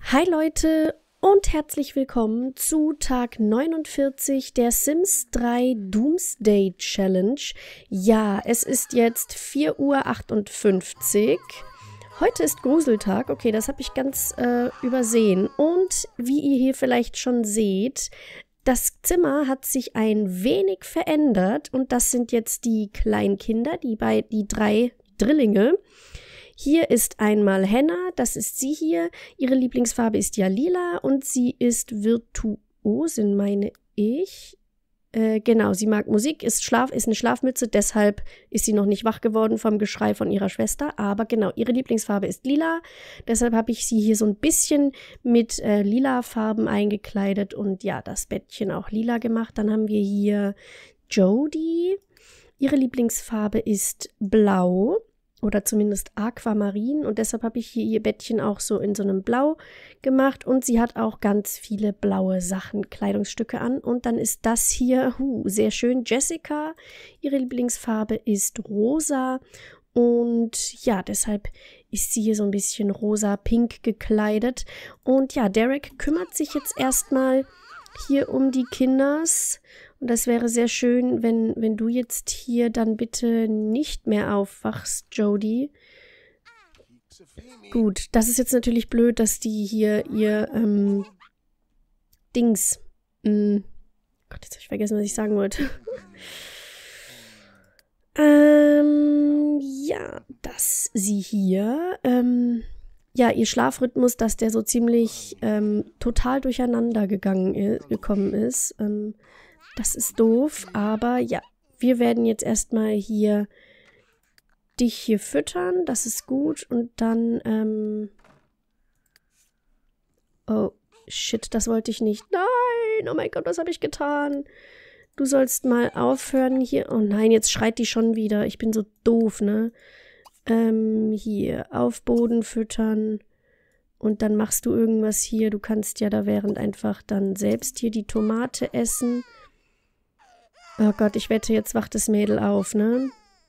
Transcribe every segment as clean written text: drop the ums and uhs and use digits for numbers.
Hi Leute und herzlich willkommen zu Tag 49 der Sims 3 Doomsday Challenge. Ja, es ist jetzt 4:58 Uhr. Heute ist Gruseltag. Okay, das habe ich ganz übersehen. Und wie ihr hier vielleicht schon seht, das Zimmer hat sich ein wenig verändert. Und das sind jetzt die Kleinkinder, die 3 Drillinge. Hier ist einmal Hannah, das ist sie hier. Ihre Lieblingsfarbe ist ja lila und sie ist Virtuosin, meine ich. Genau, sie mag Musik, ist eine Schlafmütze, deshalb ist sie noch nicht wach geworden vom Geschrei von ihrer Schwester. Aber genau, ihre Lieblingsfarbe ist lila, deshalb habe ich sie hier so ein bisschen mit lila Farben eingekleidet und ja, das Bettchen auch lila gemacht. Dann haben wir hier Jodie. Ihre Lieblingsfarbe ist blau. Oder zumindest Aquamarin. Und deshalb habe ich hier ihr Bettchen auch so in so einem Blau gemacht. Und sie hat auch ganz viele blaue Sachen, Kleidungsstücke an. Und dann ist das hier, sehr schön, Jessica. Ihre Lieblingsfarbe ist rosa. Und ja, deshalb ist sie hier so ein bisschen rosa-pink gekleidet. Und ja, Derek kümmert sich jetzt erstmal hier um die Kinders. Und das wäre sehr schön, wenn du jetzt hier dann bitte nicht mehr aufwachst, Jodie. Gut, das ist jetzt natürlich blöd, dass die hier ihr Dings. Gott, jetzt habe ich vergessen, was ich sagen wollte. Ja, dass sie hier ja, ihr Schlafrhythmus, dass der so ziemlich total durcheinander gekommen ist. Das ist doof, aber ja, wir werden jetzt erstmal hier dich hier füttern, das ist gut. Und dann, oh, shit, das wollte ich nicht. Nein, oh mein Gott, was habe ich getan? Du sollst mal aufhören hier. Oh nein, jetzt schreit die schon wieder. Ich bin so doof, ne? Hier, auf Boden füttern. Und dann machst du irgendwas hier. Du kannst ja da während einfach dann selbst hier die Tomate essen. Oh Gott, ich wette, jetzt wacht das Mädel auf, ne?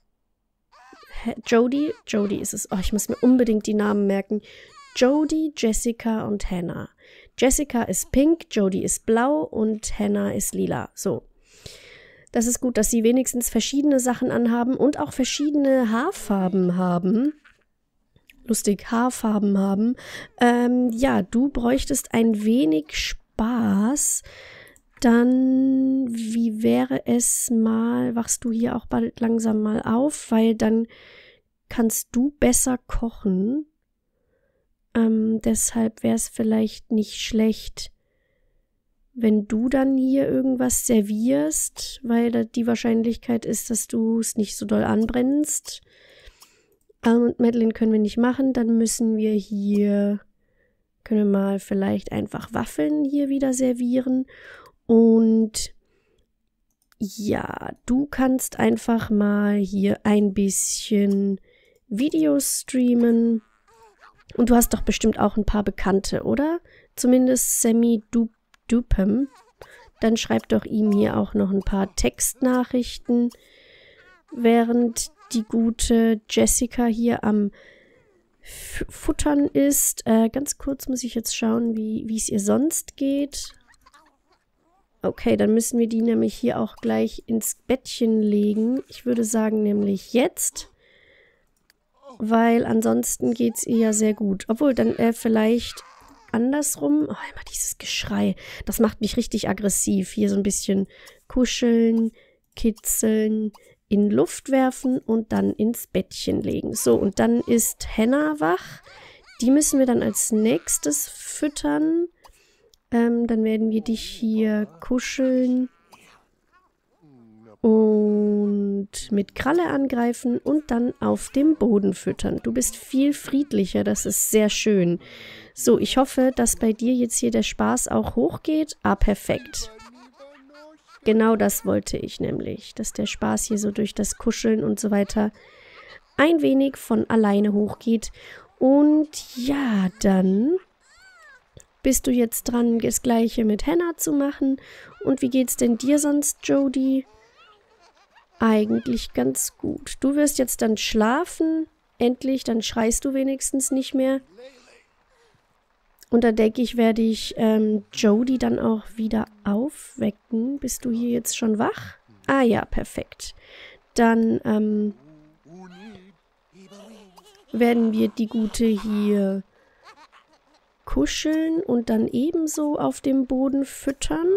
Jodie? Jodie ist es. Oh, ich muss mir unbedingt die Namen merken. Jodie, Jessica und Hannah. Jessica ist pink, Jodie ist blau und Hannah ist lila. So. Das ist gut, dass sie wenigstens verschiedene Sachen anhaben und auch verschiedene Haarfarben haben. Lustig, Haarfarben haben. Ja, du bräuchtest ein wenig Spaß. Dann, wie wäre es mal, wachst du hier auch bald langsam mal auf, weil dann kannst du besser kochen. Deshalb wäre es vielleicht nicht schlecht, wenn du dann hier irgendwas servierst, weil da die Wahrscheinlichkeit ist, dass du es nicht so doll anbrennst. Und Madeline können wir nicht machen, dann müssen wir hier, können wir mal vielleicht einfach Waffeln hier wieder servieren. Und ja, du kannst einfach mal hier ein bisschen Videos streamen. Und du hast doch bestimmt auch ein paar Bekannte, oder? Zumindest Sammy Dupem. Dann schreib doch ihm hier auch noch ein paar Textnachrichten, während die gute Jessica hier am Futtern ist. Ganz kurz muss ich jetzt schauen, wie es ihr sonst geht. Okay, dann müssen wir die nämlich hier auch gleich ins Bettchen legen. Ich würde sagen, nämlich jetzt. Weil ansonsten geht es ihr ja sehr gut. Obwohl, dann vielleicht andersrum. Oh, immer dieses Geschrei. Das macht mich richtig aggressiv. Hier so ein bisschen kuscheln, kitzeln, in Luft werfen und dann ins Bettchen legen. So, und dann ist Hannah wach. Die müssen wir dann als nächstes füttern. Dann werden wir dich hier kuscheln und mit Kralle angreifen und dann auf dem Boden füttern. Du bist viel friedlicher, das ist sehr schön. So, ich hoffe, dass bei dir jetzt hier der Spaß auch hochgeht. Ah, perfekt. Genau das wollte ich nämlich, dass der Spaß hier so durch das Kuscheln und so weiter ein wenig von alleine hochgeht. Und ja, dann bist du jetzt dran, das Gleiche mit Hannah zu machen. Und wie geht's denn dir sonst, Jodie? Eigentlich ganz gut. Du wirst jetzt dann schlafen. Endlich, dann schreist du wenigstens nicht mehr. Und da denke ich, werde ich Jodie dann auch wieder aufwecken. Bist du hier jetzt schon wach? Ah ja, perfekt. Dann werden wir die Gute hier kuscheln und dann ebenso auf dem Boden füttern.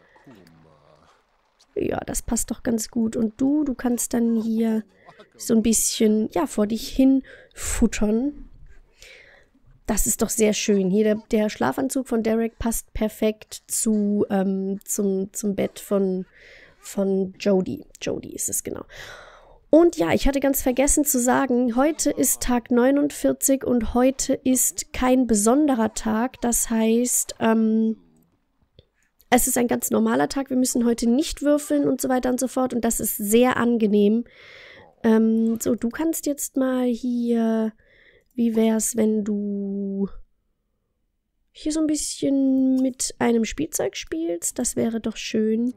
Ja, das passt doch ganz gut. Und du kannst dann hier so ein bisschen, ja, vor dich hin futtern. Das ist doch sehr schön. Hier der Schlafanzug von Derek passt perfekt zum Bett von Jodie. Jodie ist es, genau. Und ja, ich hatte ganz vergessen zu sagen, heute ist Tag 49 und heute ist kein besonderer Tag. Das heißt, es ist ein ganz normaler Tag. Wir müssen heute nicht würfeln und so weiter und so fort. Und das ist sehr angenehm. So, du kannst jetzt mal hier, wie wär's, wenn du hier so ein bisschen mit einem Spielzeug spielst? Das wäre doch schön.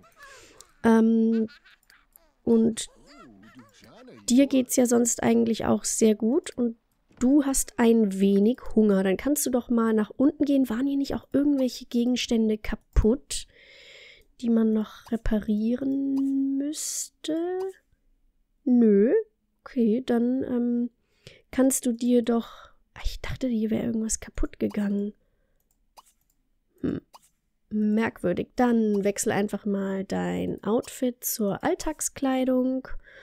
Und dir geht's ja sonst eigentlich auch sehr gut und du hast ein wenig Hunger. Dann kannst du doch mal nach unten gehen. Waren hier nicht auch irgendwelche Gegenstände kaputt, die man noch reparieren müsste? Nö. Okay, dann kannst du dir doch... Ich dachte, hier wäre irgendwas kaputt gegangen. Merkwürdig. Dann wechsel einfach mal dein Outfit zur Alltagskleidung.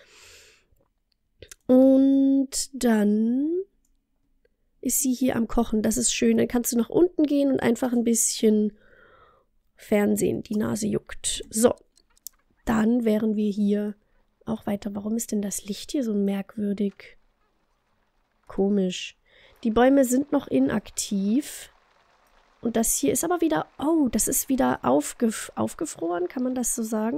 Und dann ist sie hier am Kochen. Das ist schön. Dann kannst du nach unten gehen und einfach ein bisschen Fernsehen. Die Nase juckt. So, dann wären wir hier auch weiter. Warum ist denn das Licht hier so merkwürdig? Komisch. Die Bäume sind noch inaktiv. Und das hier ist aber wieder... Oh, das ist wieder aufgefroren. Kann man das so sagen?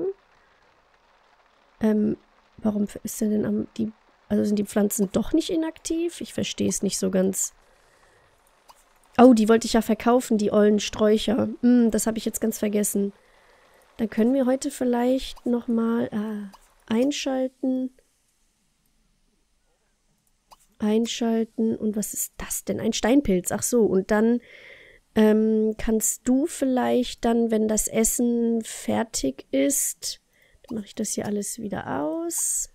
Warum ist denn also sind die Pflanzen doch nicht inaktiv? Ich verstehe es nicht so ganz. Oh, die wollte ich ja verkaufen, die ollen Sträucher. Das habe ich jetzt ganz vergessen. Dann können wir heute vielleicht nochmal einschalten. Einschalten. Und was ist das denn? Ein Steinpilz. Ach so, und dann kannst du vielleicht dann, wenn das Essen fertig ist, dann mache ich das hier alles wieder aus.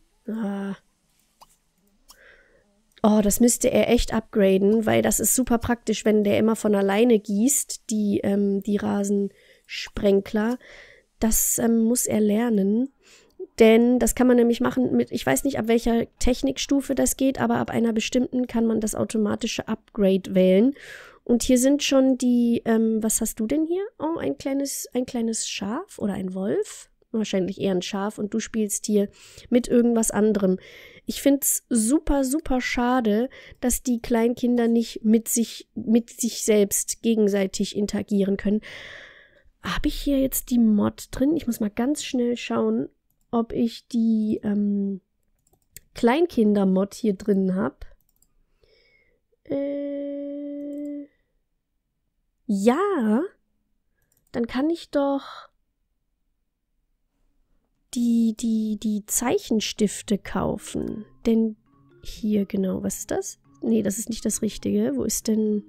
Oh, das müsste er echt upgraden, weil das ist super praktisch, wenn der immer von alleine gießt, die Rasensprenkler. Das muss er lernen, denn das kann man nämlich machen mit, ich weiß nicht, ab welcher Technikstufe das geht, aber ab einer bestimmten kann man das automatische Upgrade wählen. Und hier sind schon die, was hast du denn hier? Oh, ein kleines Schaf oder ein Wolf? Wahrscheinlich eher ein Schaf und du spielst hier mit irgendwas anderem. Ich finde es super, super schade, dass die Kleinkinder nicht mit sich selbst gegenseitig interagieren können. Habe ich hier jetzt die Mod drin? Ich muss mal ganz schnell schauen, ob ich die Kleinkinder-Mod hier drin habe. Ja, dann kann ich doch die Zeichenstifte kaufen. Denn hier, genau, was ist das? Nee, das ist nicht das Richtige. Wo ist denn...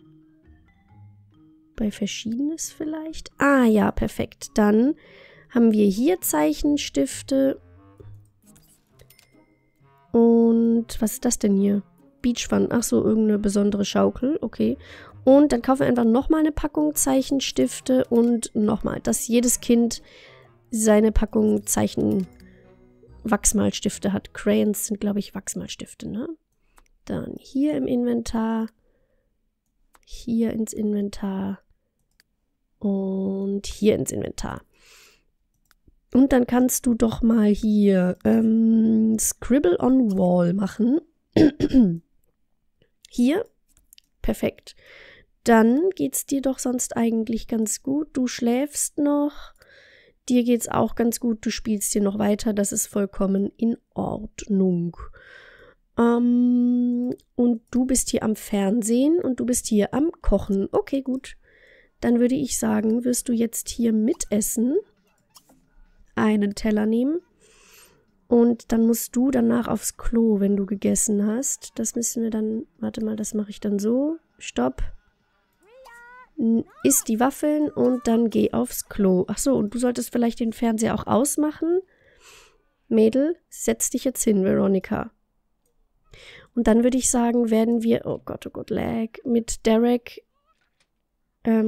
Bei Verschiedenes vielleicht? Ah, ja, perfekt. Dann haben wir hier Zeichenstifte. Und was ist das denn hier? Beach Fun. Ach so, irgendeine besondere Schaukel. Okay. Und dann kaufen wir einfach nochmal eine Packung Zeichenstifte und nochmal, dass jedes Kind seine Packung Wachsmalstifte hat. Crayons sind, glaube ich, Wachsmalstifte, ne? Dann hier im Inventar. Hier ins Inventar. Und hier ins Inventar. Und dann kannst du doch mal hier Scribble on Wall machen. Hier. Perfekt. Dann geht's dir doch sonst eigentlich ganz gut. Du schläfst noch. Dir geht's auch ganz gut. Du spielst hier noch weiter. Das ist vollkommen in Ordnung. Und du bist hier am Fernsehen und du bist hier am Kochen. Okay, gut. Dann würde ich sagen, wirst du jetzt hier mitessen. Einen Teller nehmen. Und dann musst du danach aufs Klo, wenn du gegessen hast. Das müssen wir dann... Warte mal, das mache ich dann so. Stopp. Iss die Waffeln und dann geh aufs Klo. Achso, und du solltest vielleicht den Fernseher auch ausmachen. Mädel, setz dich jetzt hin, Veronica. Und dann würde ich sagen, werden wir, oh Gott, Lag, mit Derek, wer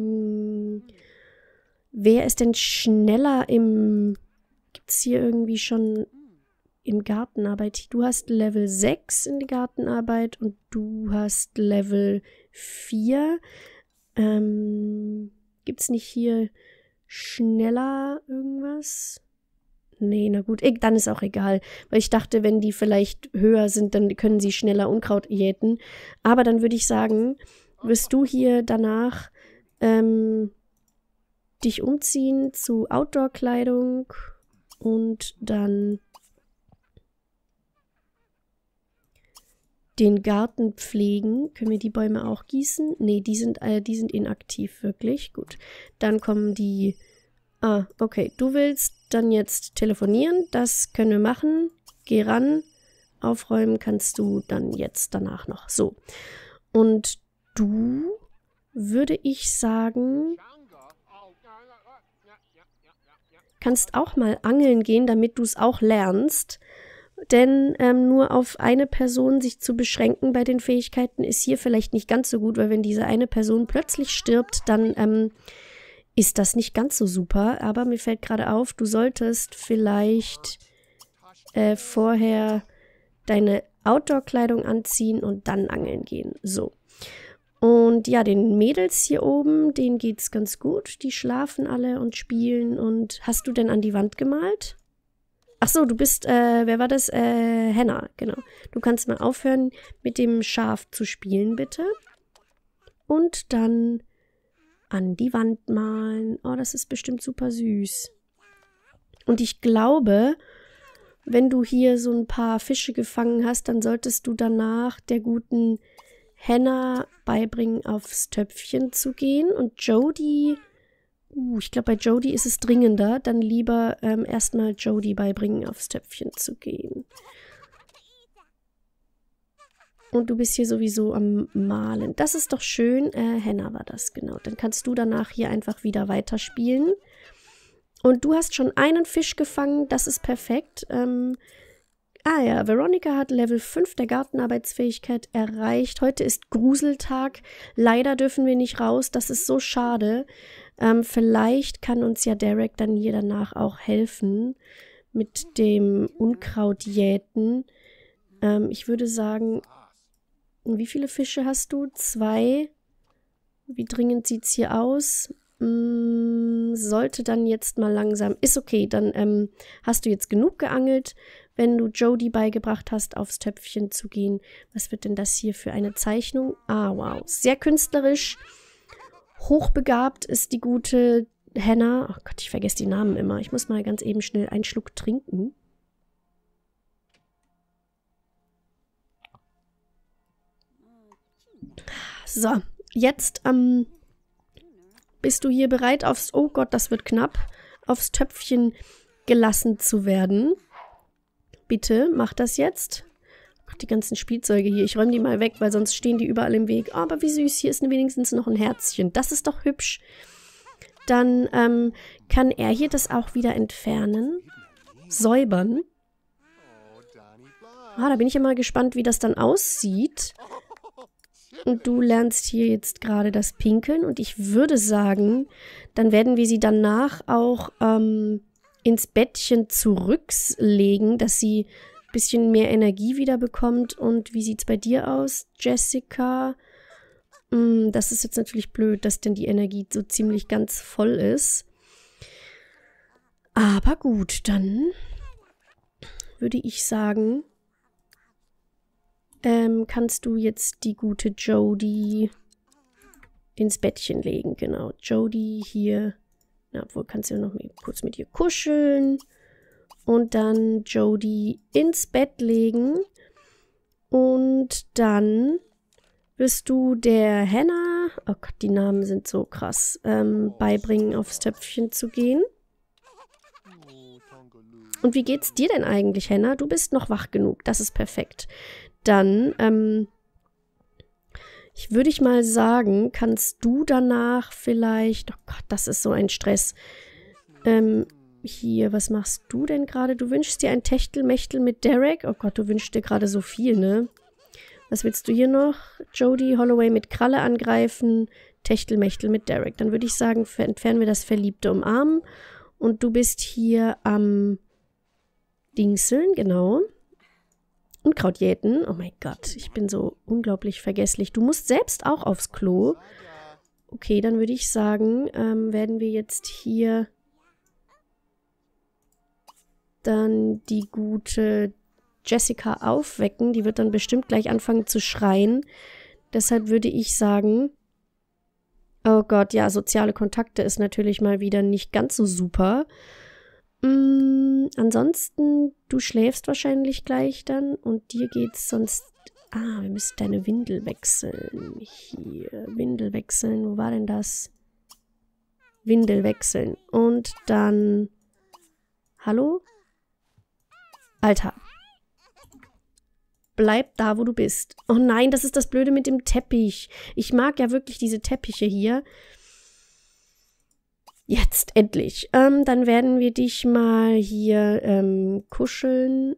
ist denn schneller gibt's hier irgendwie schon im Gartenarbeit? Du hast Level 6 in der Gartenarbeit und du hast Level 4. Gibt's nicht hier schneller irgendwas? Nee, na gut, dann ist auch egal. Weil ich dachte, wenn die vielleicht höher sind, dann können sie schneller Unkraut jäten. Aber dann würde ich sagen, wirst du hier danach dich umziehen zu Outdoor-Kleidung und dann den Garten pflegen. Können wir die Bäume auch gießen? Nee, die sind inaktiv, wirklich. Gut, dann kommen die... Ah, okay. Du willst dann jetzt telefonieren. Das können wir machen. Geh ran. Aufräumen kannst du dann jetzt danach noch. So. Und du, würde ich sagen, kannst auch mal angeln gehen, damit du es auch lernst. Denn nur auf eine Person sich zu beschränken bei den Fähigkeiten ist hier vielleicht nicht ganz so gut, weil wenn diese eine Person plötzlich stirbt, dann ist das nicht ganz so super. Aber mir fällt gerade auf, du solltest vielleicht vorher deine Outdoor-Kleidung anziehen und dann angeln gehen. So. Und ja, den Mädels hier oben, denen geht's ganz gut. Die schlafen alle und spielen. Und hast du denn an die Wand gemalt? Ach so, du bist, wer war das? Hannah, genau. Du kannst mal aufhören, mit dem Schaf zu spielen, bitte. Und dann an die Wand malen. Oh, das ist bestimmt super süß. Und ich glaube, wenn du hier so ein paar Fische gefangen hast, dann solltest du danach der guten Hannah beibringen, aufs Töpfchen zu gehen. Und Jodie, ich glaube, bei Jodie ist es dringender. Dann lieber erstmal Jodie beibringen, aufs Töpfchen zu gehen. Und du bist hier sowieso am Malen. Das ist doch schön. Hannah war das, genau. Dann kannst du danach hier einfach wieder weiterspielen. Und du hast schon einen Fisch gefangen. Das ist perfekt. Ja, Veronica hat Level 5 der Gartenarbeitsfähigkeit erreicht. Heute ist Gruseltag. Leider dürfen wir nicht raus. Das ist so schade. Vielleicht kann uns ja Derek dann hier danach auch helfen mit dem Unkrautjäten. Ich würde sagen, wie viele Fische hast du? 2. Wie dringend sieht es hier aus? Sollte dann jetzt mal langsam... Ist okay, dann hast du jetzt genug geangelt, wenn du Jodie beigebracht hast, aufs Töpfchen zu gehen. Was wird denn das hier für eine Zeichnung? Ah, wow. Sehr künstlerisch. Hochbegabt ist die gute Hannah. Oh Gott, ich vergesse die Namen immer. Ich muss mal ganz eben schnell einen Schluck trinken. So, jetzt bist du hier bereit aufs... Oh Gott, das wird knapp. Aufs Töpfchen gelassen zu werden. Bitte, mach das jetzt. Ach, die ganzen Spielzeuge hier. Ich räume die mal weg, weil sonst stehen die überall im Weg. Oh, aber wie süß, hier ist wenigstens noch ein Herzchen. Das ist doch hübsch. Dann kann er hier das auch wieder entfernen. Säubern. Ah, da bin ich ja mal gespannt, wie das dann aussieht. Und du lernst hier jetzt gerade das Pinkeln. Und ich würde sagen, dann werden wir sie danach auch ins Bettchen zurücklegen, dass sie ein bisschen mehr Energie wieder bekommt. Und wie sieht es bei dir aus, Jessica? Das ist jetzt natürlich blöd, dass denn die Energie so ziemlich ganz voll ist. Aber gut, dann würde ich sagen, kannst du jetzt die gute Jodie ins Bettchen legen. Genau, Jodie hier. Na, obwohl, kannst du ja noch kurz mit ihr kuscheln. Und dann Jodie ins Bett legen. Und dann wirst du der Hannah, oh Gott, die Namen sind so krass, beibringen, aufs Töpfchen zu gehen. Und wie geht's dir denn eigentlich, Hannah? Du bist noch wach genug, das ist perfekt. Dann, Ich würde ich mal sagen, kannst du danach vielleicht... Oh Gott, das ist so ein Stress. Hier, was machst du denn gerade? Du wünschst dir ein Techtelmechtel mit Derek? Oh Gott, du wünschst dir gerade so viel, ne? Was willst du hier noch? Jodie Holloway mit Kralle angreifen, Techtelmechtel mit Derek. Dann würde ich sagen, entfernen wir das verliebte Umarmen. Und du bist hier am Dingseln, genau. Unkraut jäten. Oh mein Gott, ich bin so unglaublich vergesslich. Du musst selbst auch aufs Klo. Okay, dann würde ich sagen, werden wir jetzt hier dann die gute Jessica aufwecken. Die wird dann bestimmt gleich anfangen zu schreien. Deshalb würde ich sagen, oh Gott, ja, soziale Kontakte ist natürlich mal wieder nicht ganz so super. Ansonsten, du schläfst wahrscheinlich gleich dann und dir geht's sonst... Ah, wir müssen deine Windel wechseln. Hier, Windel wechseln. Wo war denn das? Windel wechseln. Und dann... Hallo? Alter. Bleib da, wo du bist. Oh nein, das ist das Blöde mit dem Teppich. Ich mag ja wirklich diese Teppiche hier. Jetzt, endlich. Dann werden wir dich mal hier kuscheln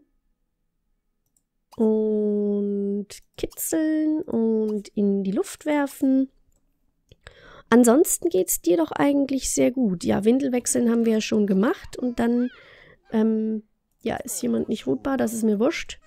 und kitzeln und in die Luft werfen. Ansonsten geht's dir doch eigentlich sehr gut. Ja, Windel wechseln haben wir ja schon gemacht und dann, ja, ist jemand nicht rotbar, das ist mir wurscht.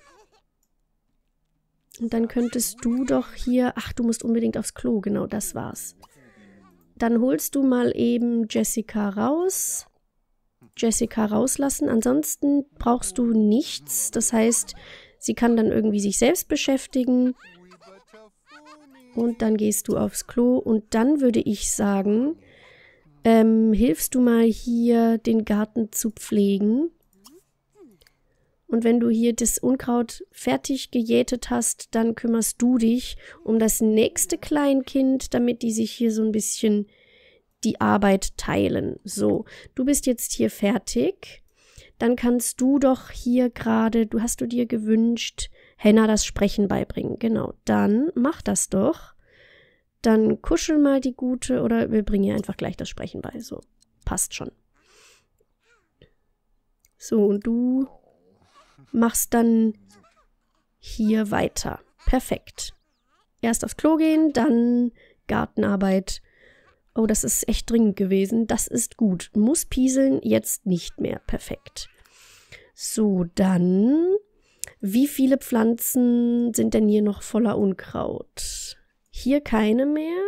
Und dann könntest du doch hier, ach, du musst unbedingt aufs Klo, genau, das war's. Dann holst du mal eben Jessica raus. Jessica rauslassen. Ansonsten brauchst du nichts. Das heißt, sie kann dann irgendwie sich selbst beschäftigen. Und dann gehst du aufs Klo. Und dann würde ich sagen, hilfst du mal hier, den Garten zu pflegen. Und wenn du hier das Unkraut fertig gejätet hast, dann kümmerst du dich um das nächste Kleinkind, damit die sich hier so ein bisschen die Arbeit teilen. So, du bist jetzt hier fertig. Dann kannst du doch hier gerade, hast du dir gewünscht, Henna das Sprechen beibringen. Genau, dann mach das doch. Dann kuschel mal die Gute oder wir bringen ihr einfach gleich das Sprechen bei. So, passt schon. So, und du machst dann hier weiter. Perfekt. Erst aufs Klo gehen, dann Gartenarbeit. Oh, das ist echt dringend gewesen. Das ist gut. Muss pieseln, jetzt nicht mehr. Perfekt. So, dann, wie viele Pflanzen sind denn hier noch voller Unkraut? Hier keine mehr.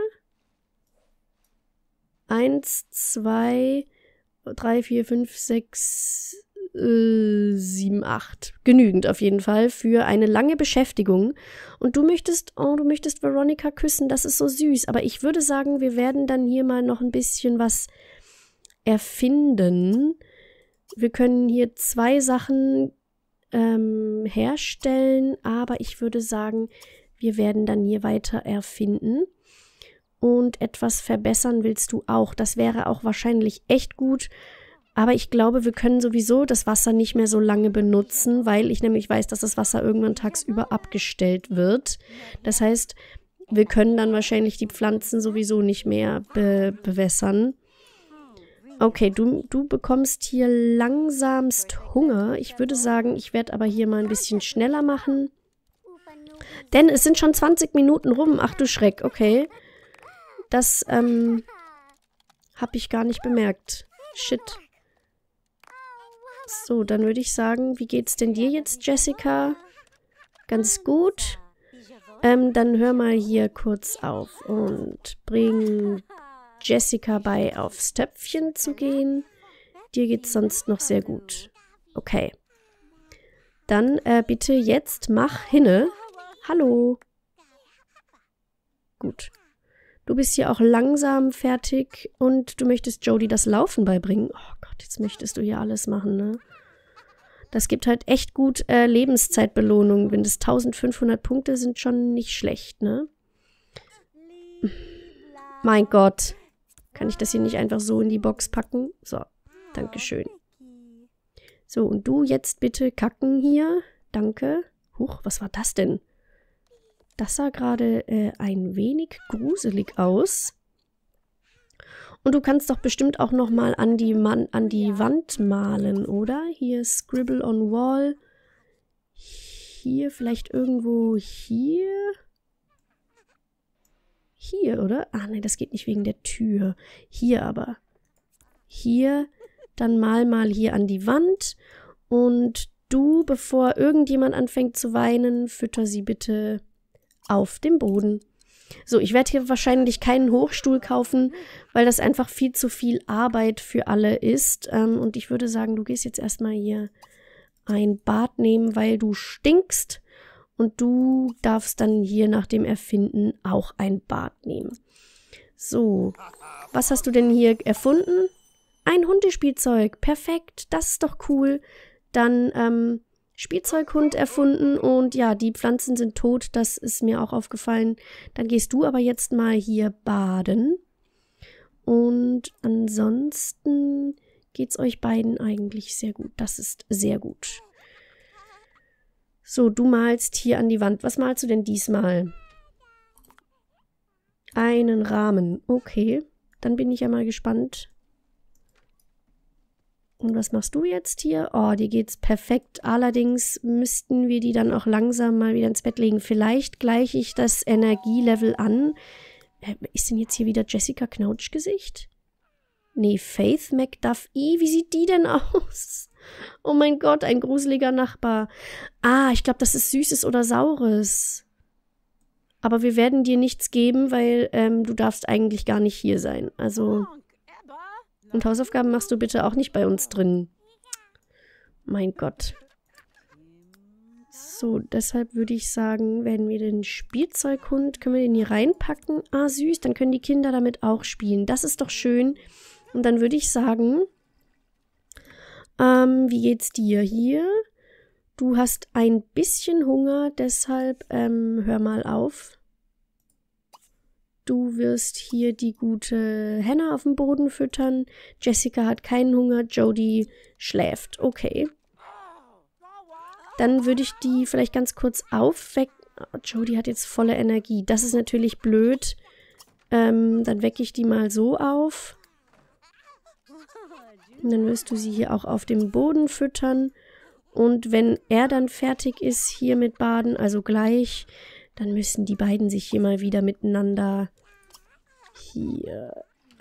1, 2, 3, 4, 5, 6... 7, 8. Genügend auf jeden Fall für eine lange Beschäftigung. Und du möchtest Veronica küssen, das ist so süß. Aber ich würde sagen, wir werden dann hier mal noch ein bisschen was erfinden. Wir können hier 2 Sachen herstellen, aber ich würde sagen, wir werden dann hier weiter erfinden. Und etwas verbessern willst du auch. Das wäre auch wahrscheinlich echt gut. Aber ich glaube, wir können sowieso das Wasser nicht mehr so lange benutzen, weil ich nämlich weiß, dass das Wasser irgendwann tagsüber abgestellt wird. Das heißt, wir können dann wahrscheinlich die Pflanzen sowieso nicht mehr bewässern. Okay, du bekommst hier langsamst Hunger. Ich würde sagen, ich werde aber hier mal ein bisschen schneller machen. Denn es sind schon 20 Minuten rum. Ach du Schreck, okay. Das habe ich gar nicht bemerkt. Shit. So, dann würde ich sagen, wie geht's denn dir jetzt, Jessica? Ganz gut. Dann hör mal hier kurz auf und bring Jessica bei, aufs Töpfchen zu gehen. Dir geht's sonst noch sehr gut. Okay. Dann bitte jetzt mach hinne. Hallo. Gut. Du bist hier auch langsam fertig und du möchtest Jodie das Laufen beibringen. Oh Gott, jetzt möchtest du hier alles machen, ne? Das gibt halt echt gut Lebenszeitbelohnung. Wenn das 1500 Punkte sind, schon nicht schlecht, ne? Mein Gott. Kann ich das hier nicht einfach so in die Box packen? So, dankeschön. So, und du jetzt bitte kacken hier. Danke. Huch, was war das denn? Das sah gerade ein wenig gruselig aus. Und du kannst doch bestimmt auch noch mal an die Wand malen, oder? Hier Scribble on Wall. Hier vielleicht irgendwo hier. Hier, oder? Ah, nein, das geht nicht wegen der Tür. Hier aber. Hier, dann mal hier an die Wand. Und du, bevor irgendjemand anfängt zu weinen, fütter sie bitte auf dem Boden. So, ich werde hier wahrscheinlich keinen Hochstuhl kaufen, weil das einfach viel zu viel Arbeit für alle ist. Und ich würde sagen, du gehst jetzt erstmal hier ein Bad nehmen, weil du stinkst. Und du darfst dann hier nach dem Erfinden auch ein Bad nehmen. So, was hast du denn hier erfunden? Ein Hundespielzeug. Perfekt, das ist doch cool. Dann, Spielzeughund erfunden und ja, die Pflanzen sind tot, das ist mir auch aufgefallen. Dann gehst du aber jetzt mal hier baden. Und ansonsten geht's euch beiden eigentlich sehr gut. Das ist sehr gut. So, du malst hier an die Wand. Was malst du denn diesmal? Einen Rahmen. Okay, dann bin ich ja mal gespannt. Und was machst du jetzt hier? Oh, dir geht's perfekt. Allerdings müssten wir die dann auch langsam mal wieder ins Bett legen. Vielleicht gleiche ich das Energielevel an. Ist denn jetzt hier wieder Jessica Knautschgesicht? Nee, Faith McDuffie. Wie sieht die denn aus? Oh mein Gott, ein gruseliger Nachbar. Ah, ich glaube, das ist Süßes oder Saures. Aber wir werden dir nichts geben, weil du darfst eigentlich gar nicht hier sein. Also... Und Hausaufgaben machst du bitte auch nicht bei uns drin. Mein Gott. So, deshalb würde ich sagen, werden wir den Spielzeughund, können wir den hier reinpacken? Ah, süß, dann können die Kinder damit auch spielen. Das ist doch schön. Und dann würde ich sagen, wie geht's dir hier? Du hast ein bisschen Hunger, deshalb hör mal auf. Du wirst hier die gute Hannah auf dem Boden füttern. Jessica hat keinen Hunger. Jodie schläft. Okay. Dann würde ich die vielleicht ganz kurz aufwecken. Oh, Jodie hat jetzt volle Energie. Das ist natürlich blöd. Dann wecke ich die mal so auf. Und dann wirst du sie hier auch auf dem Boden füttern. Und wenn er dann fertig ist hier mit Baden, also gleich... Dann müssen die beiden sich hier mal wieder miteinander hier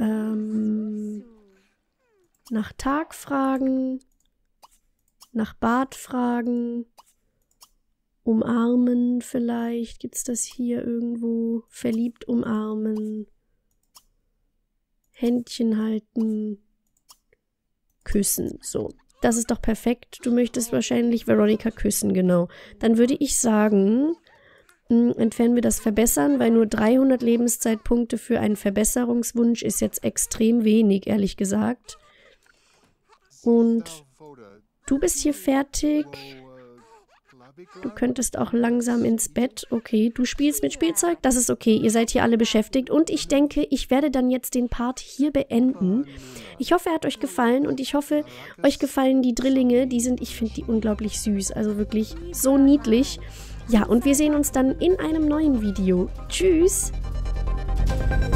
nach Tag fragen, nach Bad fragen, umarmen vielleicht. Gibt's das hier irgendwo? Verliebt umarmen, Händchen halten, küssen. So, das ist doch perfekt. Du möchtest wahrscheinlich Veronica küssen, genau. Dann würde ich sagen... entfernen wir das Verbessern, weil nur 300 Lebenszeitpunkte für einen Verbesserungswunsch ist jetzt extrem wenig, ehrlich gesagt. Und du bist hier fertig. Du könntest auch langsam ins Bett. Okay, du spielst mit Spielzeug? Das ist okay, ihr seid hier alle beschäftigt. Und ich denke, ich werde dann jetzt den Part hier beenden. Ich hoffe, er hat euch gefallen und ich hoffe, euch gefallen die Drillinge. Ich finde die unglaublich süß, also wirklich so niedlich. Ja, und wir sehen uns dann in einem neuen Video. Tschüss!